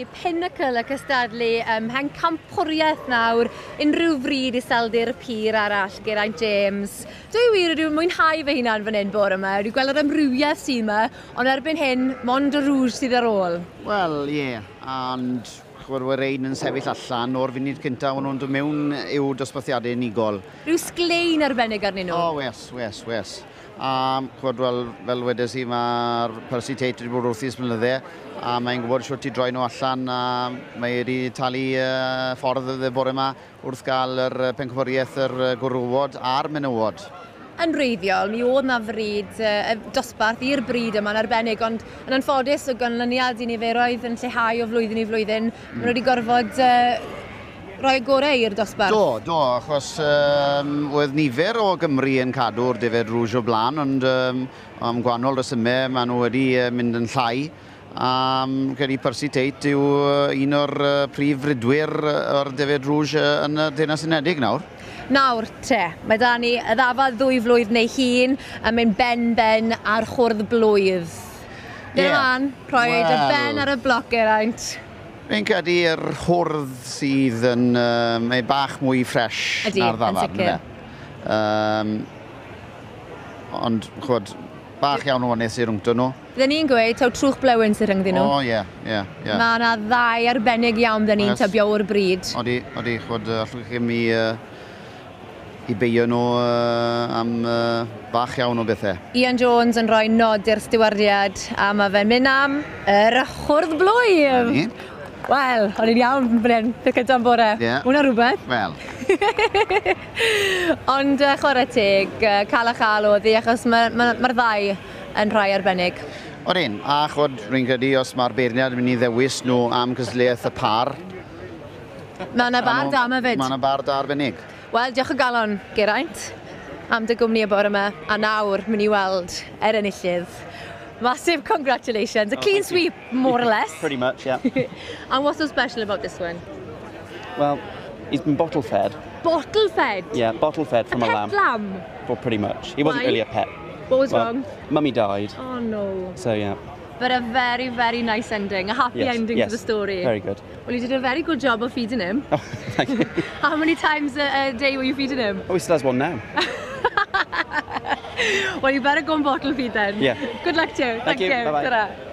Felly, pinnacle y cystadlu, hen campwriaeth nawr, unrhyw fryd i seldir y pyr arall, Geraint James. Dwi wir wedi mwynhau fy hunan fan hyn bore yma, wedi gweld yr amrywiaeth sy'n yma, ond erbyn hyn, mond y rŵj sydd ar ôl. Wel, ie, and chwarae rein yn sefyll allan o'r funud cyntaf o'n nhw'n dod mewn i'w dosbarthiadau unigol. Rhyw sglein arbennig arnyn nhw. O, wes. Fel wedes i, mae'r Percy Tate wedi bod wrth i ysmynyddau, a mae'n gwybod siwt i droi nhw allan, a mae wedi talu ffordd y bore yma wrth gael yr pencampwriaeth yr gwrywod a'r menywod. Yn wreiddiol, mi oedd na fryd dosbarth i'r bryd yma'n arbennig, ond yn anffodus o ganlyniad i niferoedd yn lleihau o flwyddyn i flwyddyn, maen nhw wedi gorfod rhoi gorau i'r dosbarth. Do, achos oedd nifer o Gymru yn cadw'r defed rŵj o blaen, ond am gwahanol resymau maen nhw wedi mynd yn llai. Credu Percy Tate yw un o'r prif rydwyr o'r defed rŵj yn y Deyrnas Unedig nawr. Nawr, mae da ni y ddafad 2 flwydd neu hun yn mynd ben ar chwrdd blwydd. Dylan, rhoi y ben ar y bloc Geraint. Fi'n credu yr hwrdd sydd yn mae bach mwy ffres na'r ddafad. Ond, chwod, bach iawn o wanes i'r rwngto nhw. Byddwn ni'n gweud, taw trwch blewyn sy'n rhyngddyn nhw. O, ie. Mae yna ddau arbennig iawn byddwn ni'n tybio o'r bryd. Odi, chwod, allwch chi mi i beio nhw am bach iawn o bethau. Ian Jones yn rhoi nod i'r stiwardiad, a mae fe'n mynd am yr chwrdd blwydd. Wel, o'n i'n iawn fan hyn, y cyntaf bore. Hwna rhywbeth. Wel. Ond chwarae teg, cael a chael oedd hi, achos mae'r ddau yn rhai arbennig. Oedden, a chwod, rwy'n credu os mae'r beirniad yn mynd i ddewis nhw am cysleaeth y par. Mae yna bar da yma fyd. Mae yna bar da arbennig. Wel, diolch o galon, Geraint, am dy gwmni y bore yma, a nawr mynd i weld enillydd. Massive congratulations. A clean sweep, more or less. Pretty much, yeah. And what's so special about this one? Well, he's been bottle fed. Bottle fed? Yeah, bottle fed from a lamb. Pet lamb? Well, pretty much. He wasn't really a pet. What was wrong? Mummy died. Oh no. So, yeah. But a very, very nice ending. A happy ending to the story. Very good. Well, you did a very good job of feeding him. Oh, thank you. How many times a day were you feeding him? Oh, he still has one now. Well, you better go and bottle feed then. Yeah. Good luck to you. Thank you. Bye-bye.